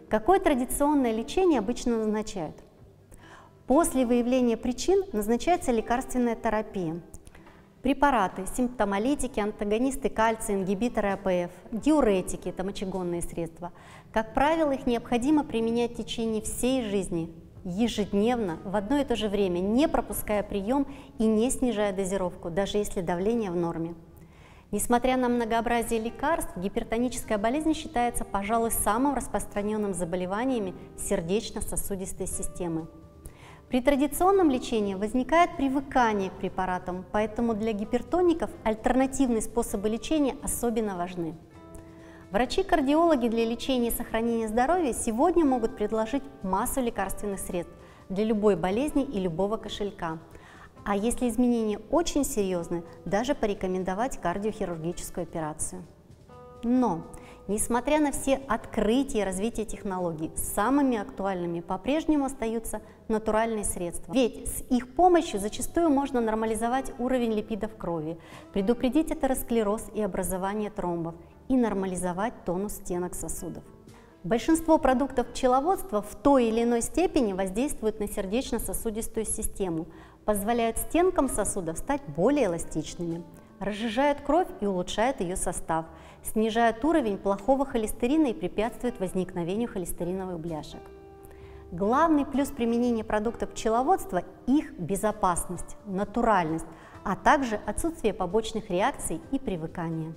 Какое традиционное лечение обычно назначают? После выявления причин назначается лекарственная терапия. Препараты, симптомолитики, антагонисты кальция, ингибиторы АПФ, диуретики – это мочегонные средства. Как правило, их необходимо применять в течение всей жизни, ежедневно, в одно и то же время, не пропуская прием и не снижая дозировку, даже если давление в норме. Несмотря на многообразие лекарств, гипертоническая болезнь считается, пожалуй, самым распространенным заболеванием сердечно-сосудистой системы. При традиционном лечении возникает привыкание к препаратам, поэтому для гипертоников альтернативные способы лечения особенно важны. Врачи-кардиологи для лечения и сохранения здоровья сегодня могут предложить массу лекарственных средств для любой болезни и любого кошелька. А если изменения очень серьезны, даже порекомендовать кардиохирургическую операцию. Но, несмотря на все открытия и развитие технологий, самыми актуальными по-прежнему остаются натуральные средства. Ведь с их помощью зачастую можно нормализовать уровень липидов крови, предупредить атеросклероз и образование тромбов и нормализовать тонус стенок сосудов. Большинство продуктов пчеловодства в той или иной степени воздействуют на сердечно-сосудистую систему, позволяют стенкам сосудов стать более эластичными, разжижают кровь и улучшают ее состав, снижают уровень плохого холестерина и препятствуют возникновению холестериновых бляшек. Главный плюс применения продуктов пчеловодства – их безопасность, натуральность, а также отсутствие побочных реакций и привыкания.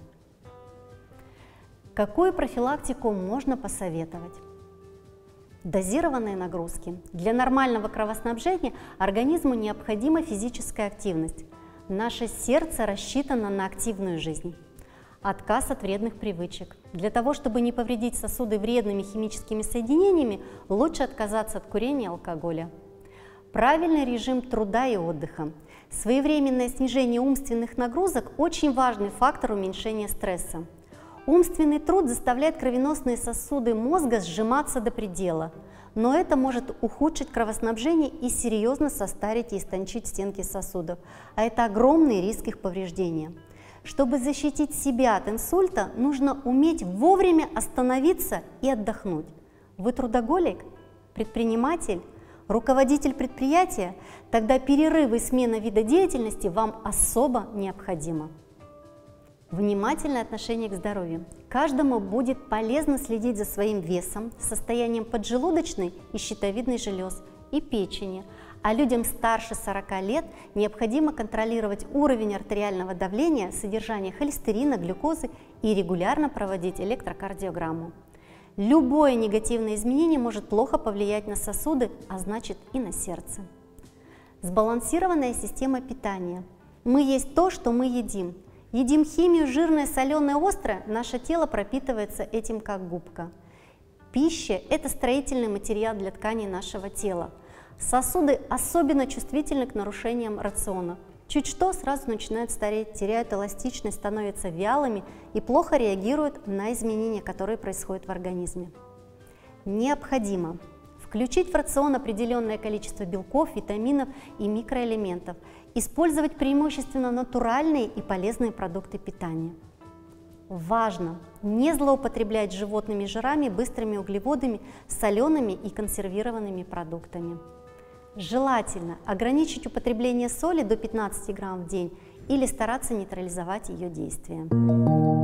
Какую профилактику можно посоветовать? Дозированные нагрузки. Для нормального кровоснабжения организму необходима физическая активность. Наше сердце рассчитано на активную жизнь. Отказ от вредных привычек. Для того, чтобы не повредить сосуды вредными химическими соединениями, лучше отказаться от курения и алкоголя. Правильный режим труда и отдыха. Своевременное снижение умственных нагрузок – очень важный фактор уменьшения стресса. Умственный труд заставляет кровеносные сосуды мозга сжиматься до предела, но это может ухудшить кровоснабжение и серьезно состарить и истончить стенки сосудов, а это огромный риск их повреждения. Чтобы защитить себя от инсульта, нужно уметь вовремя остановиться и отдохнуть. Вы трудоголик? Предприниматель? Руководитель предприятия? Тогда перерывы и смена вида деятельности вам особо необходимо. Внимательное отношение к здоровью. Каждому будет полезно следить за своим весом, состоянием поджелудочной и щитовидной желез и печени, а людям старше 40 лет необходимо контролировать уровень артериального давления, содержание холестерина, глюкозы и регулярно проводить электрокардиограмму. Любое негативное изменение может плохо повлиять на сосуды, а значит и на сердце. Сбалансированная система питания. Мы есть то, что мы едим. Едим химию, жирное, соленое, острое, наше тело пропитывается этим как губка. Пища – это строительный материал для тканей нашего тела. Сосуды особенно чувствительны к нарушениям рациона. Чуть что, сразу начинают стареть, теряют эластичность, становятся вялыми и плохо реагируют на изменения, которые происходят в организме. Необходимо включить в рацион определенное количество белков, витаминов и микроэлементов, использовать преимущественно натуральные и полезные продукты питания. Важно не злоупотреблять животными жирами, быстрыми углеводами, солеными и консервированными продуктами. Желательно ограничить употребление соли до 15 грамм в день или стараться нейтрализовать ее действие.